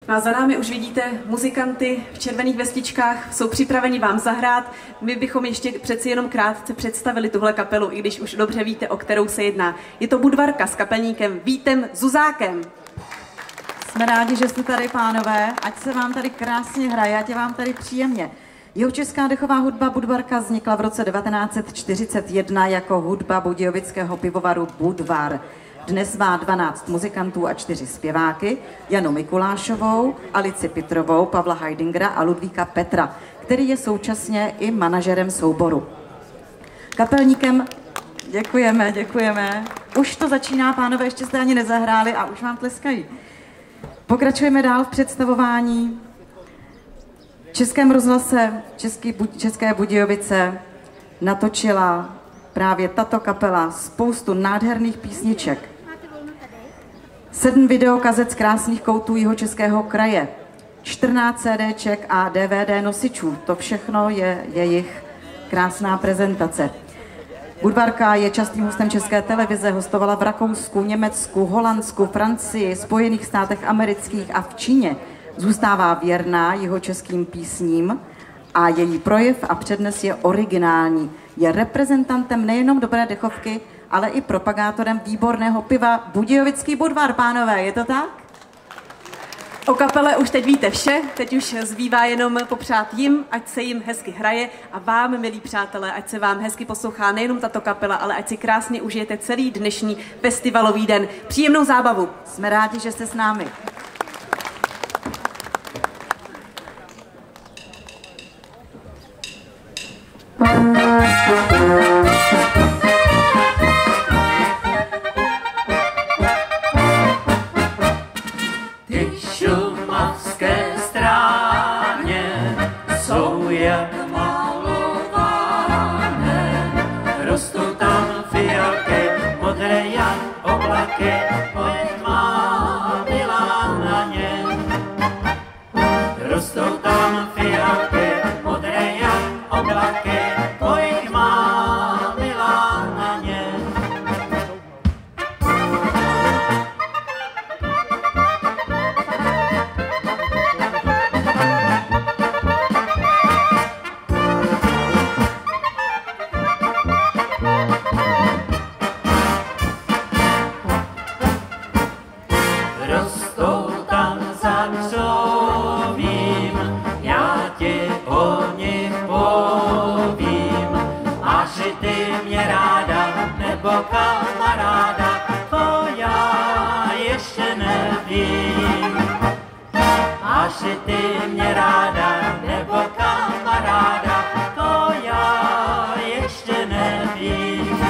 No a za námi už vidíte muzikanty v červených vestičkách, jsou připraveni vám zahrát. My bychom ještě přeci jenom krátce představili tuhle kapelu, i když už dobře víte, o kterou se jedná. Je to Budvarka s kapelníkem Vítem Zuzákem. Jsme rádi, že jste tady, pánové, ať se vám tady krásně hraje, ať je vám tady příjemně. Jihočeská dechová hudba Budvarka vznikla v roce 1941 jako hudba budějovického pivovaru Budvar. Dnes má 12 muzikantů a 4 zpěváky, Janu Mikulášovou, Alici Pitrovou, Pavla Heidingera a Ludvíka Petra, který je současně i manažerem souboru. Kapelníkem děkujeme. Už to začíná, pánové, ještě jste ani nezahráli a už vám tleskají. Pokračujeme dál v představování. V Českém rozhlase České Budějovice natočila právě tato kapela spoustu nádherných písniček. 7 videokazet z krásných koutů Jihočeského kraje, 14 CDček a DVD nosičů. To všechno je jejich krásná prezentace. Budvarka je častým hostem České televize, hostovala v Rakousku, Německu, Holandsku, Francii, Spojených státech amerických a v Číně. Zůstává věrná jihočeským písním a její projev a přednes je originální. Je reprezentantem nejenom dobré dechovky, ale i propagátorem výborného piva Budějovický Budvar, pánové, je to tak? O kapele už teď víte vše, teď už zbývá jenom popřát jim, ať se jim hezky hraje a vám, milí přátelé, ať se vám hezky poslouchá nejenom tato kapela, ale ať si krásně užijete celý dnešní festivalový den. Příjemnou zábavu. Jsme rádi, že jste s námi. Ty šumavské stráně jsou jak malované, rostou tam fialky, modré jak oblaky, pojď má milá na ně. Rostou tam fialky, modré jak oblaky, pojď má milá na ně. Rostou tam za křovím, já ti o nich povím. Máš ty mě ráda, nebo kamaráda, to já ještě nevím. Máš ty mě ráda, nebo kamaráda, to já ještě nevím.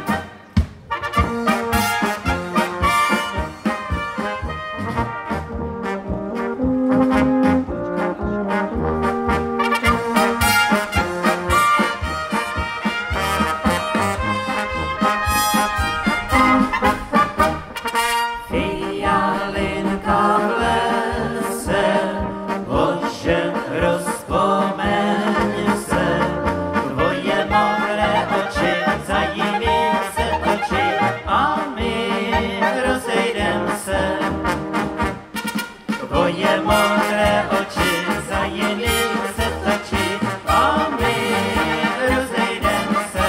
Fialinka v lese, ovšem rozpomeň se, tvoje modré oči za jiným se točí a my rozejdem se. Tvoje modré oči za jiným se točí a my rozejdem se.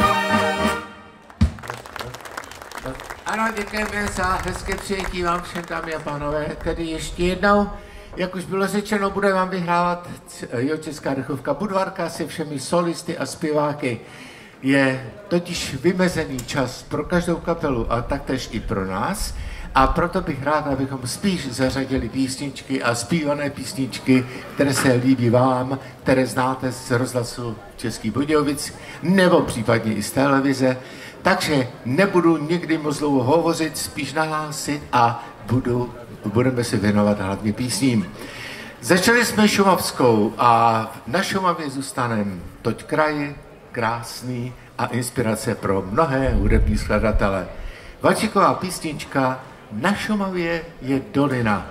Ano, děkujeme za hezké přijetí vám všem, dámy a pánové. Tedy ještě jednou, jak už bylo řečeno, bude vám vyhrávat Jihočeská dechovka Budvarka se všemi solisty a zpěváky. Je totiž vymezený čas pro každou kapelu a taktéž i pro nás. A proto bych rád, abychom spíš zařadili písničky a zpívané písničky, které se líbí vám, které znáte z rozhlasu Českých Budějovic, nebo případně i z televize. Takže nebudu nikdy moc dlouho hovořit, spíš nahlásit a budeme se věnovat hlavně písním. Začali jsme šumavskou a na Šumavě zůstaneme toť kraj, krásný a inspirace pro mnohé hudební skladatele. Valčíková písnička Na Šumavě je dolina.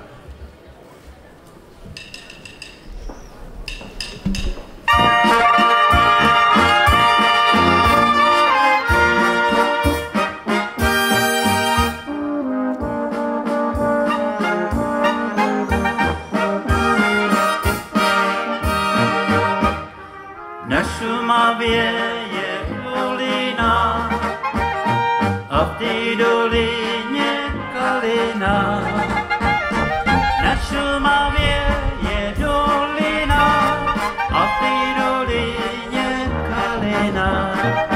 Na Šumavě je dolina a v té dolině kalina. Na Šumavě je dolina a v té dolině kalina.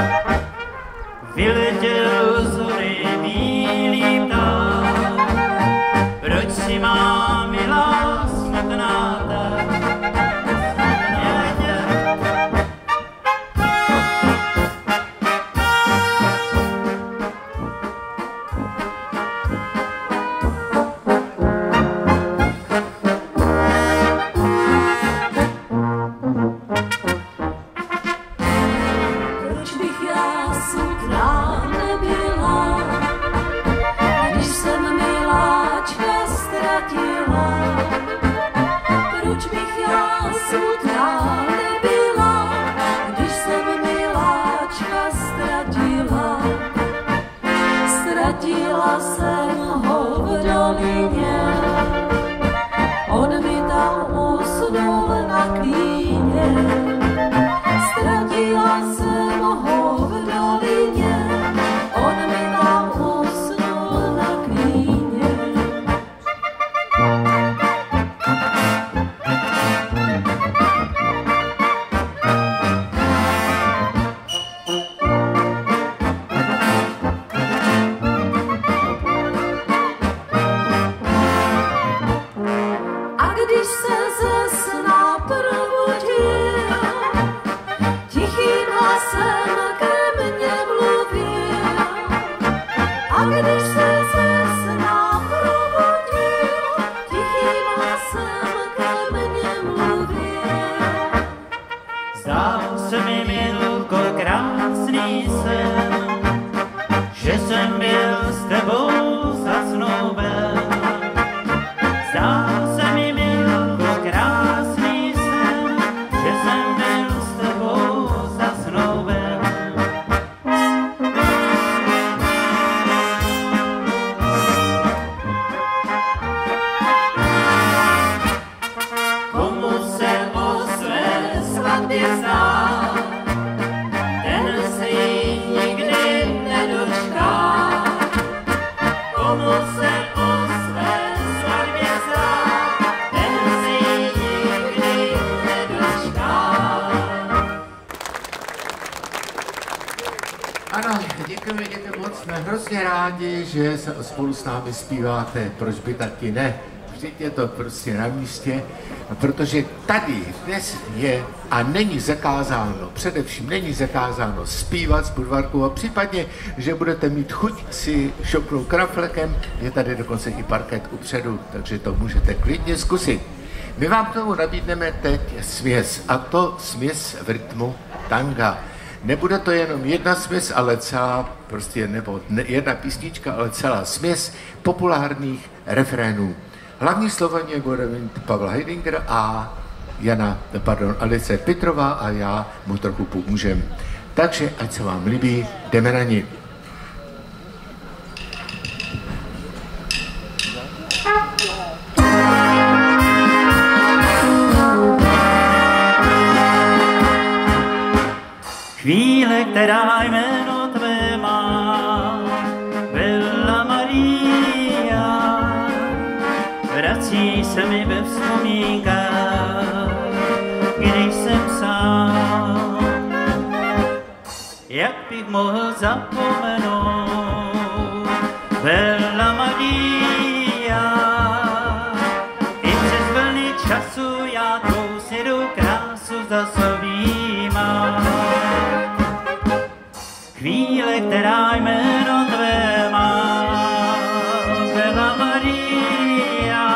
Vyletěl z hory bílý pták, proč si má milá smutná tak? Ztratila jsem ho v dolině, on mi tam usnul na klíně. Ztratila jsem ho v dolině, on mi tam usnul na klíně. Když se ze sna probudil, tichým hlasem ke mně mluvil. A když se ze sna probudil, tichým hlasem ke mně mluvil. Zdál se mi, milko, krásný sen, že jsem byl s tebou zasnouben. Zdál se mi, milko, krásný sen, že jsem byl s tebou zasnouben. Komu se o své svatbě zdá, ten se jí nikdy nedočká. Komu se o své svatbě zdá, ten se jí nikdy nedočká. Ano, děkujeme moc, jsme hrozně rádi, že se spolu s námi zpíváte, proč by taky ne. Vždyť je to prostě na místě, protože tady dnes je a není zakázáno, především není zakázáno zpívat s Budvarkou a případně, že budete mít chuť si šopnout kraflekem, je tady dokonce i parket upředu, takže to můžete klidně zkusit. My vám k tomu nabídneme teď směs, a to směs v rytmu tanga. Nebude to jenom jedna směs, ale celá, prostě nebo jedna písnička, ale celá směs populárních refrénů. Hlavní slovení bude mít Pavla Heidingera a Alice Pitrová a já mu trochu pomůžem. Takže, ať se vám líbí, jdeme na ní. Chvíle, která jméno tvé má, Bella Maria, vrací se mi ve vzpomínkách, když jsem sám. Jak bych mohl zapomenout Bella Maria, i přes vlny času já tvou snědou krásu za sobí mám. Chvíle, která jméno tvé má, Bella Maria,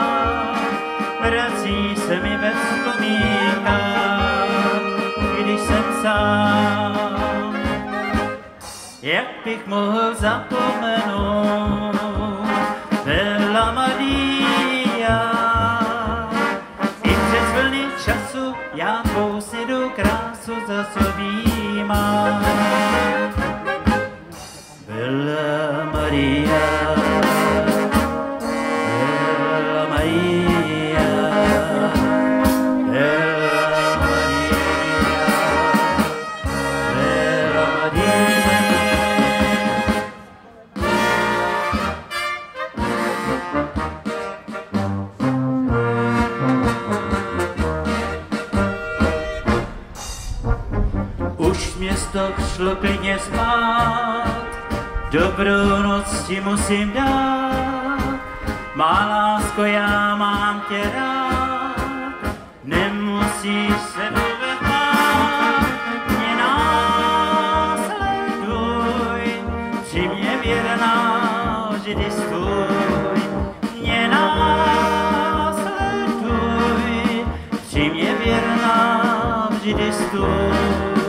vrací se mi ve vzpomínkách, když jsem sám. Jak bych mohl zapomenout Bella Maria, i přes vlny času já tvou snědou krásu za sobí mám. Bella Maria, Bella Maria, Bella Maria. už město šlo klidně spát, dobrou noc ti musím dát, má lásko, já mám tě rád, nemusíš se vůbec bát, mě následuj, při mě věrná vždy stůj, mě následuj, při mě věrná vždy stůj.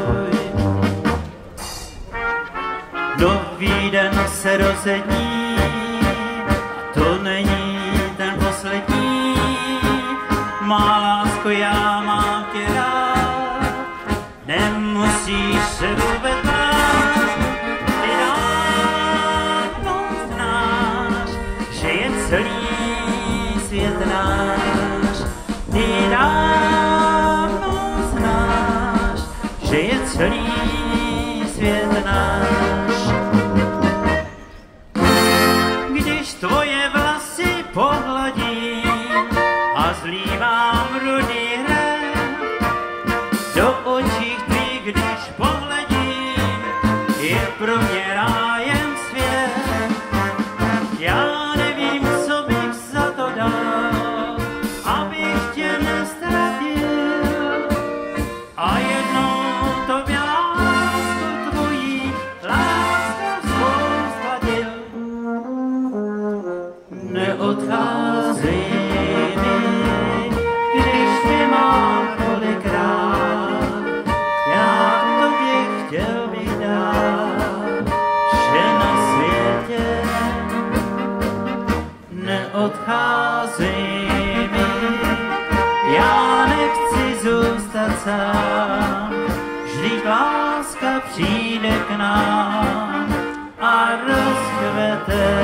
Nový den se rozední, to není ten poslední, má lásko, já mám tě rád, nemusíš se vůbec bát, ty dávno znáš, že je celý svět náš, ty dávno znáš, že je celý svět náš. Když tvoje vlasy pohladím a zlívám rudý hrev, do očí tvých, když pohledím, je pro mě rájem svět. Já nevím, co bych za to dal, abych tě nestratil, a jednou tobě lásku tvojí, lásku svou zkladil. Neodcházej mi, když tě mám kolikrát, já tobě chtěl bych dát vše na světě. Neodcházej mi, já nechci zůstat sám, vždyť láska přijde k nám a rozkvete.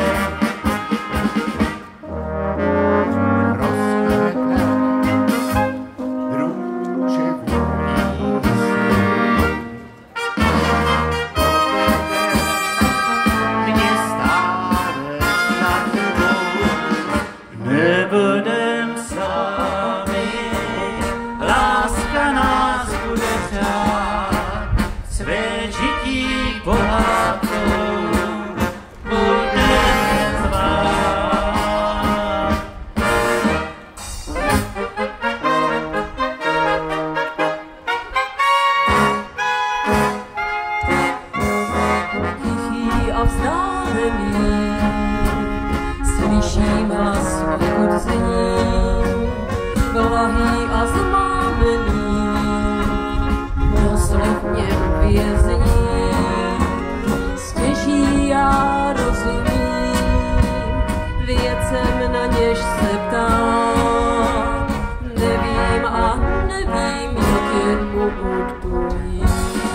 Nebudem sami, láska nás bude přát, své žití pohádkou bude zvát. Tichý a vzdálený, slyším hlas, odkud zní, blahý a zmámený, doslov mě vězní. Stěží já rozumím, věcem, na něž se ptám, nevím a nevím, jak jen mu odpovím.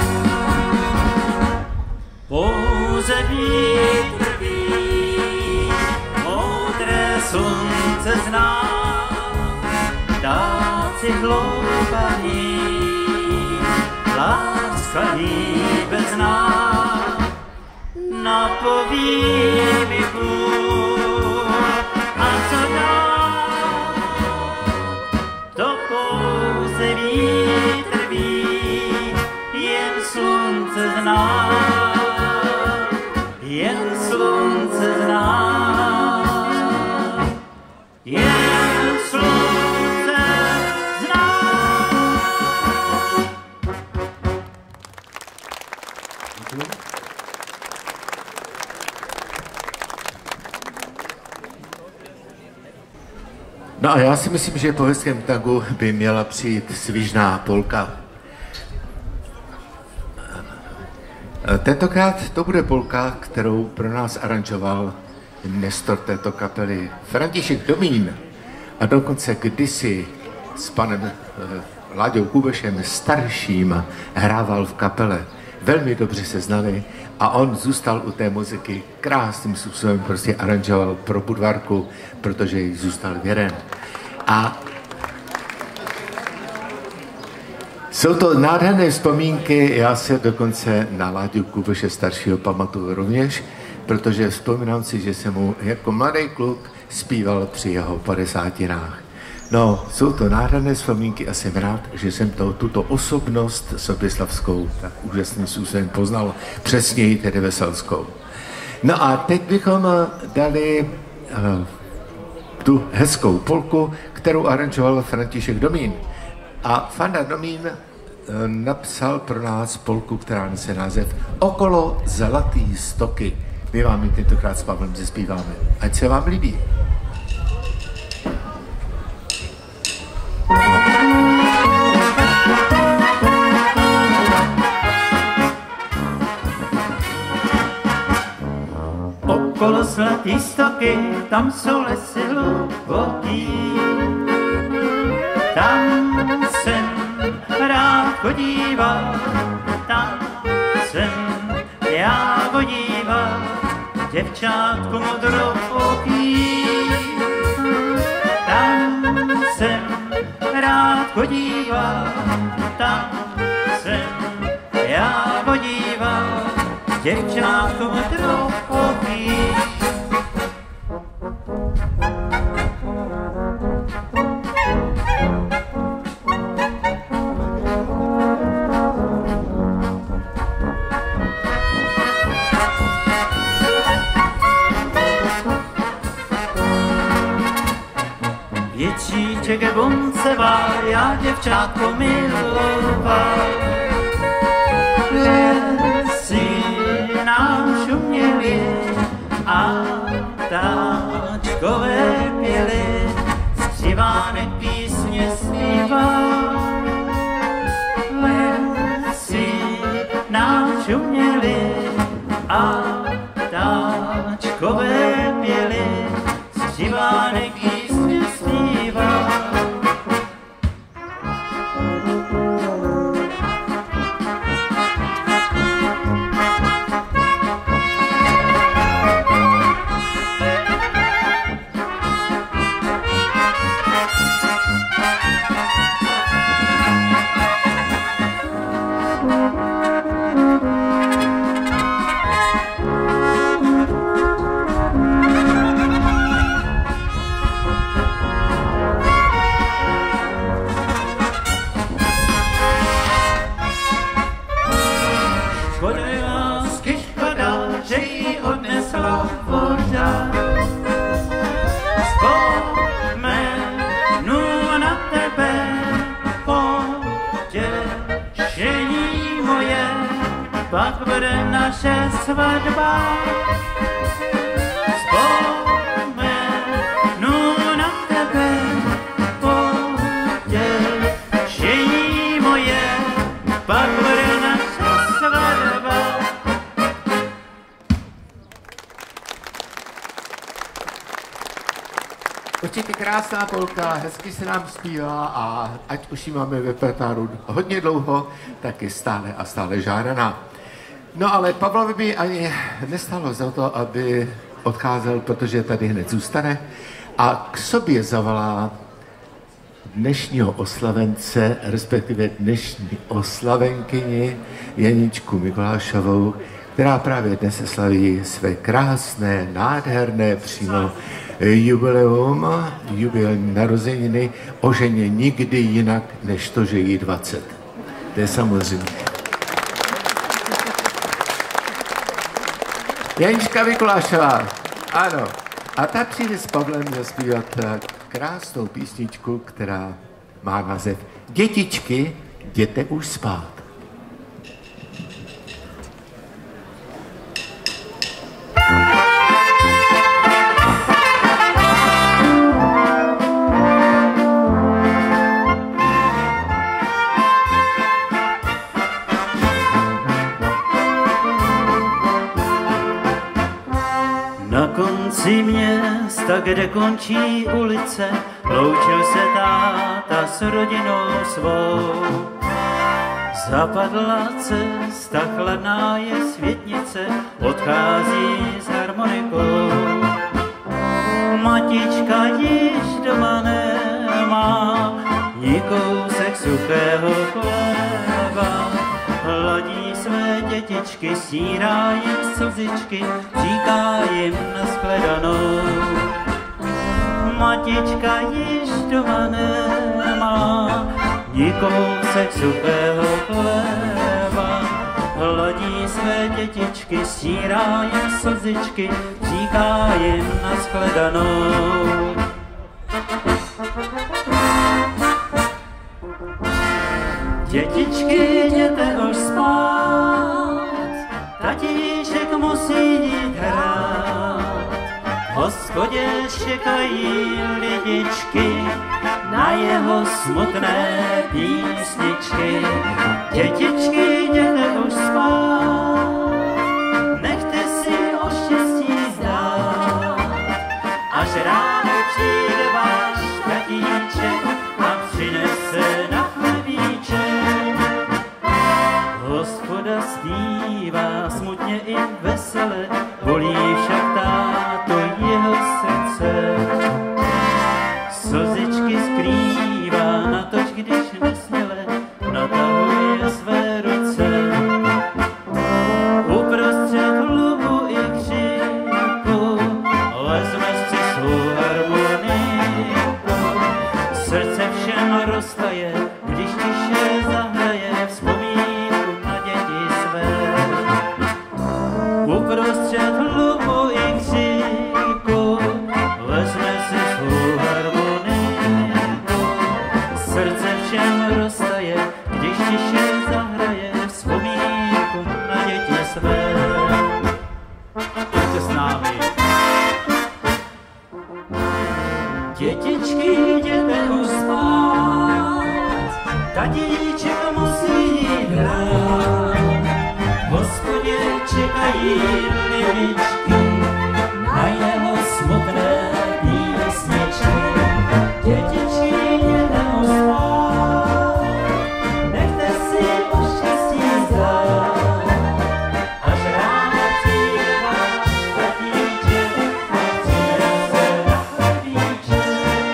Pouze vítr ví, moudré slunce zná, ptáci hloubaví, láska líbezná, napoví mi Bůh, a co dál, to pouze vítr ví, jen slunce zná. Jen slunce zná, jen slunce zná. No a já si myslím, že po hezkém tangu by měla přijít svižná polka. Tentokrát to bude polka, kterou pro nás aranžoval nestor této kapely František Domín. A dokonce kdysi s panem Láďou Kubešem starším hrával v kapele. Velmi dobře se znali a on zůstal u té muziky krásným způsobem, prostě aranžoval pro Budvarku, protože jí zůstal věren. A jsou to nádherné vzpomínky, já se dokonce na Láďu Kubeše staršího pamatuju rovněž, protože vzpomínám si, že jsem mu jako mladý kluk zpíval při jeho 50. No, jsou to nádherné vzpomínky a jsem rád, že jsem tuto osobnost soběslavskou tak úžasným způsobem poznal, přesněji tedy Veselskou. No a teď bychom dali tu hezkou polku, kterou aranžoval František Domín. A Fanda Domín napsal pro nás polku, která nese název Okolo zlatý stoky. My vám ji tentokrát s Pavlem zespíváme. Ať se vám líbí. Okolo zlatý stoky, tam jsou lesy hluboký. Tam jsem rád chodíval, tam jsem já vodíval, děvčátko modrooký. Tam jsem rád chodíval, tam jsem já vodíval, děvčátko modrooký. Děčíček buncevá, já děvčátko miloval. Lesy nám šuměly a ptáčkové pěly, skřivánek písně zpíval. Lesy nám šuměly a ptáčkové pěly, skřivánek písně zpíval. Pak bude naše svatba. Vzpomenu na tebe, potěšení moje, pak bude naše svatba. Určitě krásná polka, hezky se nám zpívá a ať už ji máme ve repertoáru hodně dlouho, tak je stále a stále žádaná. No ale Pavlovi by ani nestalo za to, aby odcházel, protože tady hned zůstane a k sobě zavolá dnešního oslavence, respektive dnešní oslavenkyni Janičku Mikulášovou, která právě dnes slaví své krásné, nádherné přímo jubileum, jubilejní narozeniny, o ženě nikdy jinak, než to, že jí 20. To je samozřejmě. Janička Mikulášová, ano. A ta přijde s Pavlem zaspívat krásnou písničku, která má název Dětičky, jděte už spát. Na konci města, kde končí ulice, loučil se táta s rodinou svou. Zapadla cesta, chladná je světnice, odchází s harmonikou. Matička již doma nemá, ni kousek suchého chleba. Hladí své dětičky, stírá jim slzičky, říká jim nashledanou. matička již doma nemá, ni kousek suchého chleba. Hladí své dětičky, stírá jim slzičky, říká jim nashledanou. Dětičky, jděte už spát, tatíček musí jít hrát. V hospodě čekají lidičky na jeho smutné písničky. Dětičky, jděte už spát, nechte si o štěstí zdát, až ráno přijde váš tatíček a přinese na chlebíček. Hospoda zpívá smutně i vesele, bolí však táto jeho srdce. Slzičky skrývá, natož když nesměle natahuje své ruce. Uprostřed hlubu i křiku vezme si svou harmoniku. Srdce všem roztaje, když tiše zahraje vzpomínku na děti své. Uprostřed hlubu i křiku vezme si svou harmoniku. Srdce všem roztaje, když tiše zahraje vzpomínku na děti své. Pojďte s námi. Dětičky, jděte už spát, tatíček musí jít hrát. V hospodě čekají lidičky na jeho smutné písničky. Dětičky, jděte už spát, nechte si o štěstí zdát, až ráno přijde váš tatíček a přinese na chlebíček.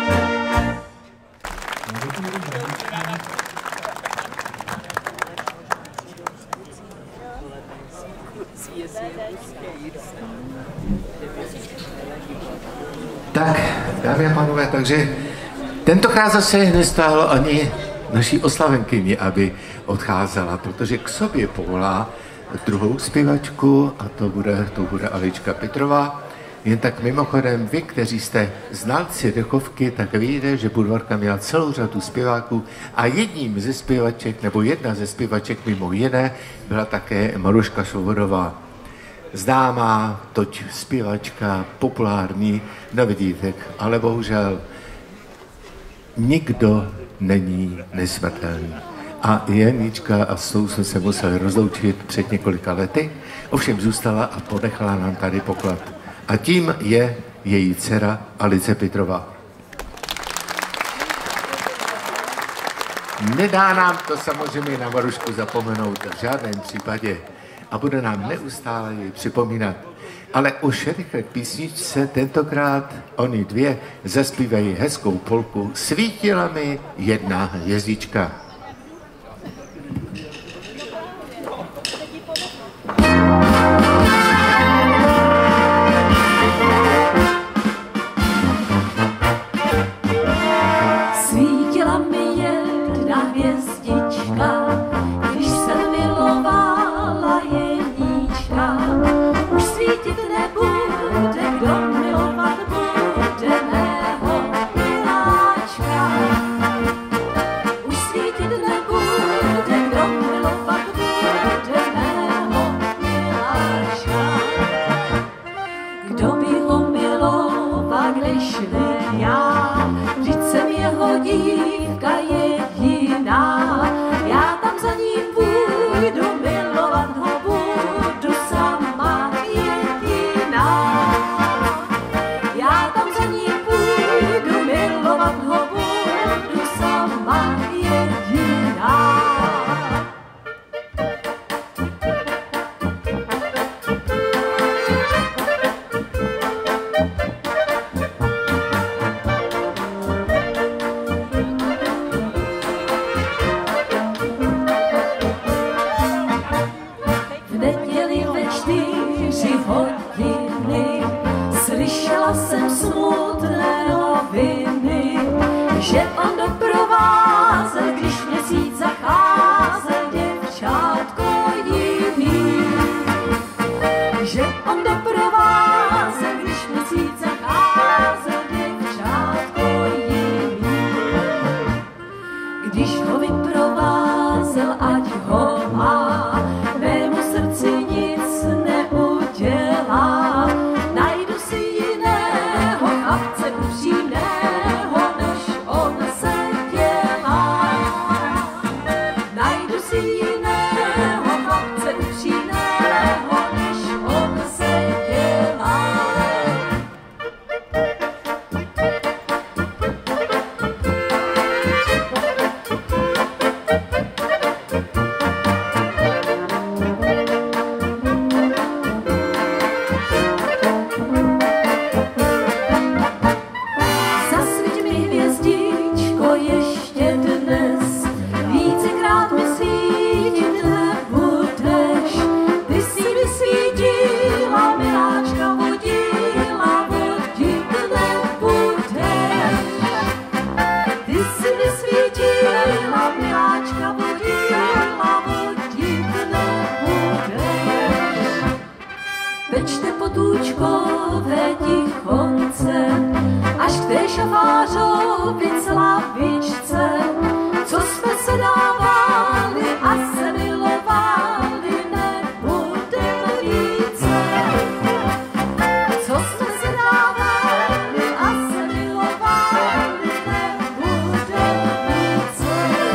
Tak, dámy a pánové, takže tentokrát zase nestálo ani naší oslavenkyni, aby odcházela, protože k sobě povolá druhou zpěvačku a to bude Alička Petrová. Jen tak mimochodem, vy, kteří jste znalci dechovky, tak víte, že Budvarka měla celou řadu zpěváků a jedním ze zpěvaček, nebo jedna ze zpěvaček mimo jiné, byla také Maruška Švoborová. Známá, toť zpěvačka, populární, nevidíte, ale bohužel nikdo není nesmrtelný. A Janička a s tou jsme se museli rozloučit před několika lety, ovšem zůstala a ponechala nám tady poklad. A tím je její dcera Alice Petrová. Nedá nám to samozřejmě na Marušku zapomenout v žádném případě a bude nám neustále jej připomínat. Ale už rychle k písničce tentokrát oni dvě zaspívají hezkou polku Svítila mi jedna hvězdička. Svítila mi jedna hvězdička, když jsem milovala jeníčka. Už svítit nebude, kdo milovat bude mého miláčka. Už svítit nebude, kdo milovat bude mého miláčka. Kdo by ho miloval, když ne já? Vždyť jsem jeho dívka jediná. Já tam za ním půjdu, milovat ho budu sama jediná. Já tam za ním půjdu, milovat ho budu sama jediná. V neděli ve 4 hodiny slyšela jsem smutné noviny. Přečte Potůčkové tichonce, až k té šafářovi slavičce, co jsme se dávali a se milovali, nebudeme více. Co jsme se dávali a se milovali, nebudeme více.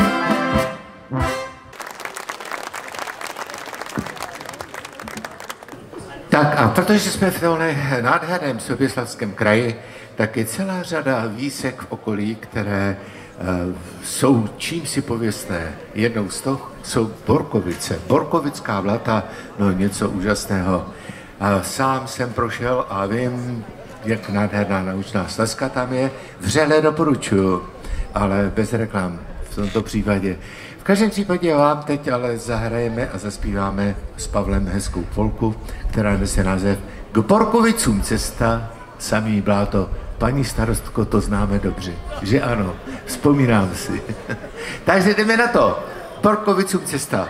Tak a protože jsme v tomhle nádherném Soběslavském kraji, tak je celá řada výsek v okolí, které jsou čímsi pověstné. Jednou z toho jsou Borkovice. Borkovická Blata, no něco úžasného. A sám jsem prošel a vím, jak nádherná naučná stezka tam je. Vřele doporučuju, ale bez reklam v tomto případě. V každém případě vám teď ale zahrajeme a zaspíváme s Pavlem hezkou polku, která nese název K Borkovicům cesta, samý bláto. Paní starostko, to známe dobře, že ano, vzpomínám si. Takže jdeme na to. Borkovicům cesta.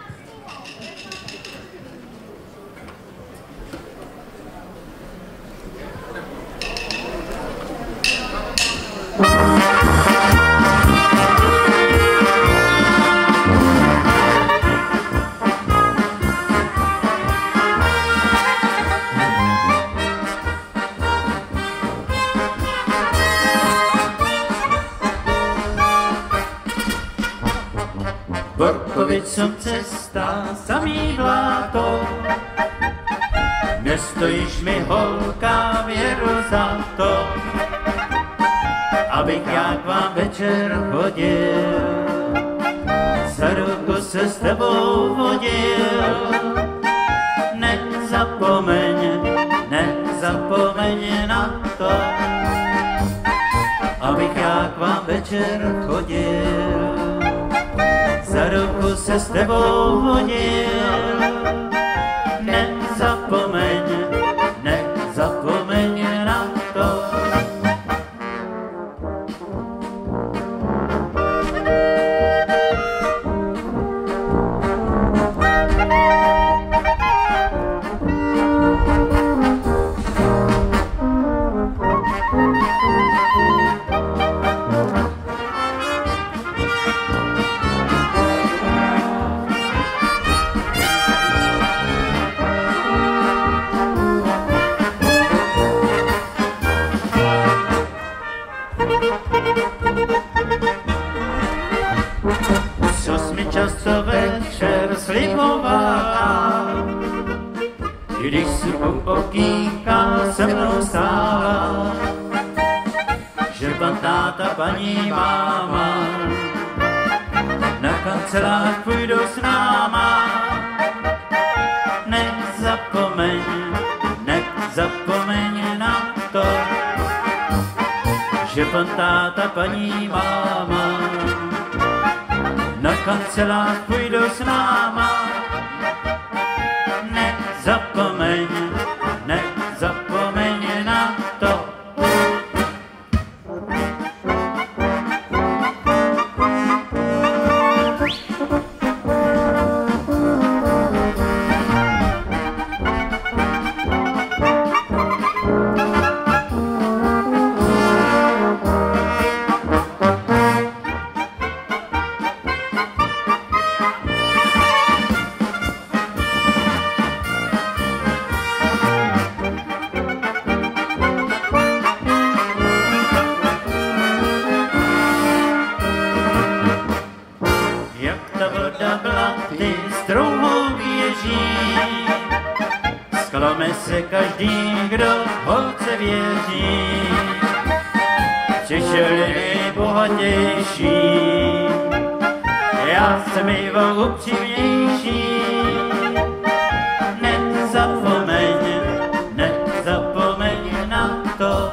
Borkovicům cesta, samý bláto, nestojíš mi holka věru za to, abych já k vám večer chodil, za ruku se s tebou vodil. Nezapomeň na to, abych já k vám večer chodil, za ruku se s tebou hodil. Nezapomeň na to. Co jsi mi často večer slibovala, když jsi u okýnka se mnou stála, že pan táta, paní máma na kancelář půjdou s náma. Nezapomeň na to, že pan táta, paní máma na kancelář půjdou s náma. Nezapomeň na to. Sklame se každý, kdo holce věří, přišel nejbohatější, já jsem býval upřímnější. Nezapomeň na to,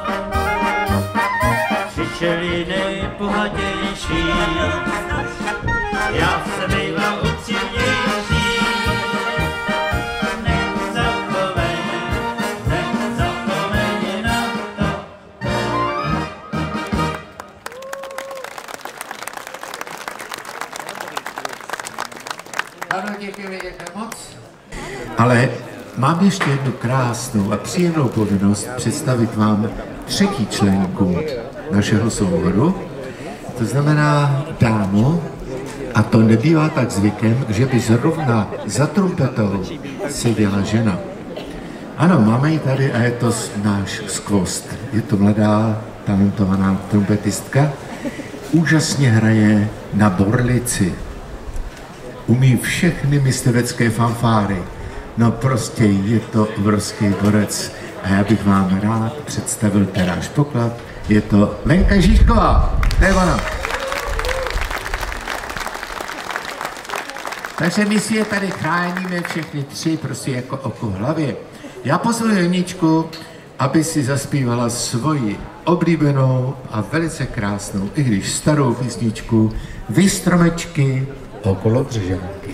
přišel nejbohatější, já jsem býval upřímnější. Ano, děkujeme moc. Ale mám ještě jednu krásnou a příjemnou povinnost představit vám třetí členku našeho souboru. To znamená dámu, a to nebývá tak zvykem, že by zrovna za trumpetou seděla žena. Ano, máme ji tady a je to náš skvost. Je to mladá, talentovaná trumpetistka. Úžasně hraje na borlici. Umí všechny myslivecké fanfáry. No prostě je to obrovský borec. A já bych vám rád představil Teráž Poklad. Je to Lenka Žižková. To je ona. Takže my si je tady chráníme všechny tři, prostě jako oko v hlavě. Já pozvu Janičku, aby si zaspívala svoji oblíbenou a velice krásnou, i když starou písničku Vy stromečky okolo Břežanky.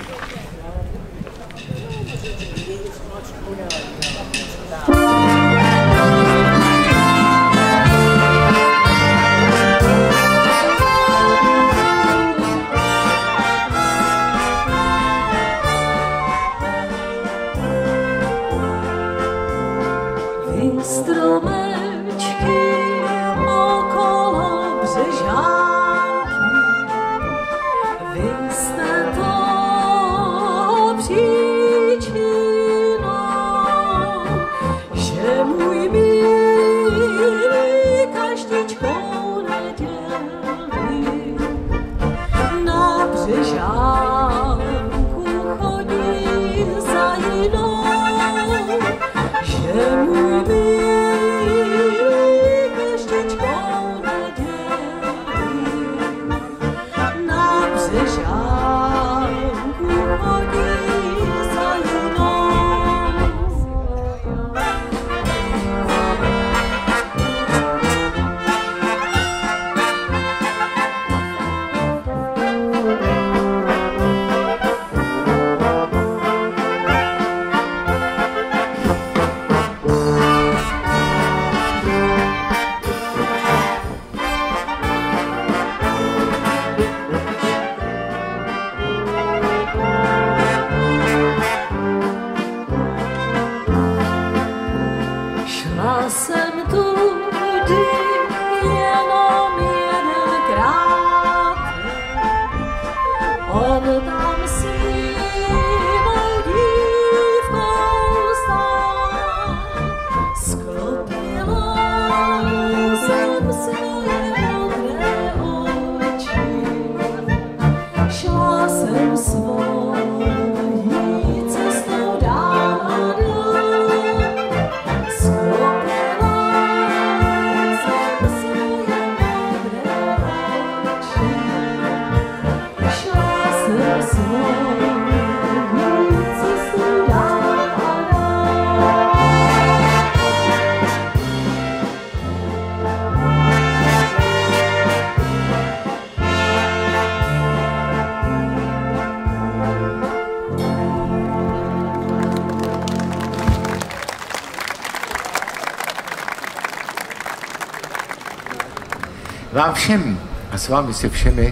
Vám všem a s vámi se všemi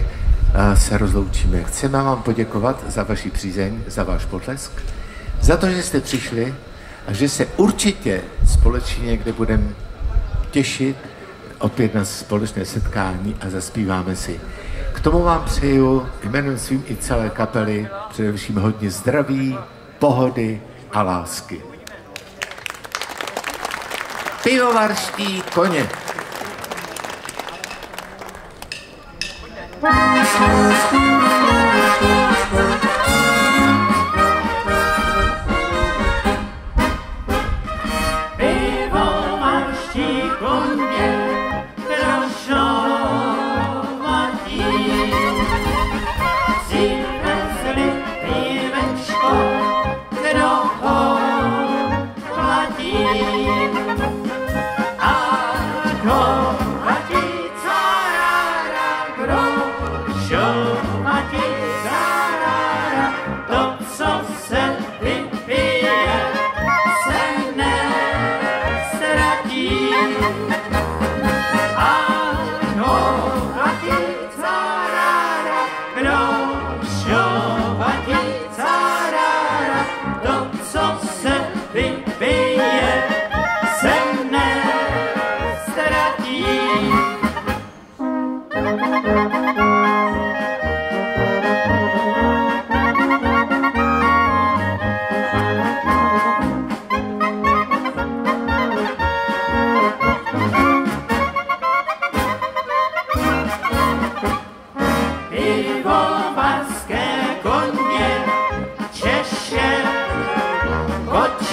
se rozloučíme. Chceme vám poděkovat za vaši přízeň, za váš potlesk, za to, že jste přišli a že se určitě společně někde budeme těšit opět na společné setkání a zaspíváme si. K tomu vám přeju jménem svým i celé kapely především hodně zdraví, pohody a lásky. Pivovarští koně. Pivovarští koně krašovatí, přivezli pivečko, kdo ho platí. A kdo platí cara grošová,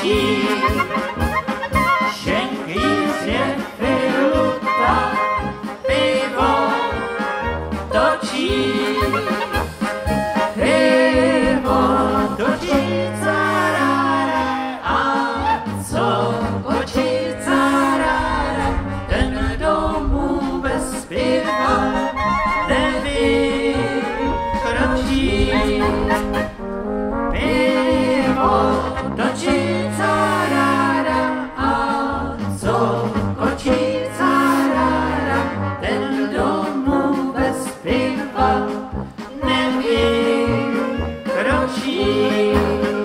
točí, šenky jízdě vyluta, pivo točí, carára, a co točí carára, ten domů bez piva nevykročí. Pivo točí carára, a co točí carára, ten domů bez piva nevykročí.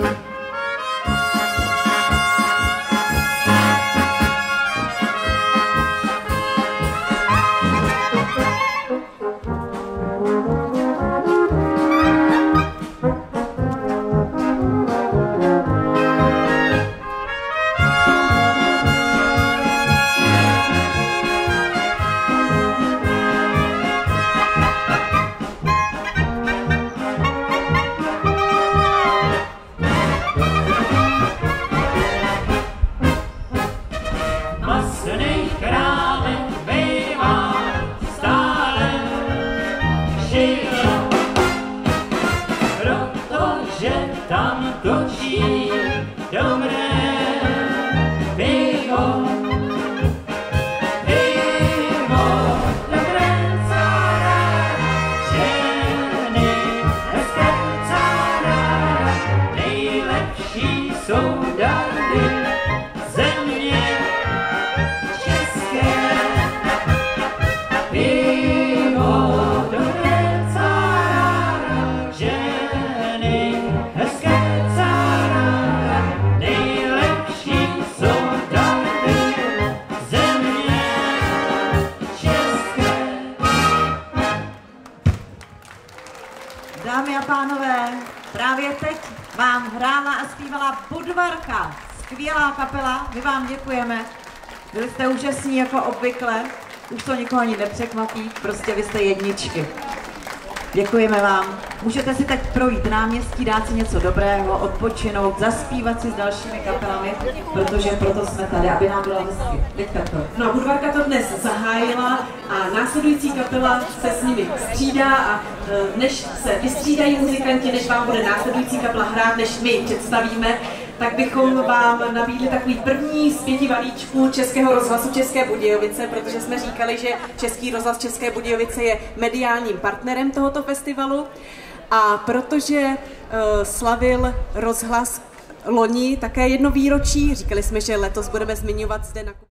Masný krámek bývá stále živo, protože tam točí dobré pivo. Pivo dobré carára, ženy hezké carára, nejlepší jsou dary země české. Pivo dobré carára, ženy hezké carára, nejlepší jsou dary země české. Dámy a pánové, právě teď vám hrála a zpívala Budvarka. Skvělá kapela, my vám děkujeme. Byli jste úžasní jako obvykle, už to nikoho ani nepřekvapí, prostě vy jste jedničky. Děkujeme vám. Můžete si teď projít náměstí, dát si něco dobrého, odpočinout, zaspívat si s dalšími kapelami, protože proto jsme tady, aby nám bylo hezky. Teďka to. No a Budvarka to dnes zahájila a následující kapela se s nimi střídá a než se vystřídají muzikanti, než vám bude následující kapela hrát, než my představíme, tak bychom vám nabídli takový první z 5 balíčků Českého rozhlasu České Budějovice, protože jsme říkali, že Český rozhlas České Budějovice je mediálním partnerem tohoto festivalu a protože slavil rozhlas loni také 1 výročí, říkali jsme, že letos budeme zmiňovat zde na